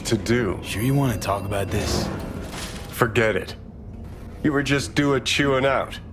to do. Sure you want to talk about this? Forget it. You were just chewing out.